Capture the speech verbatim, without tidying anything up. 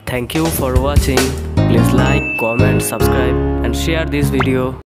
Thank you for watching. Please like, comment, subscribe and share this video.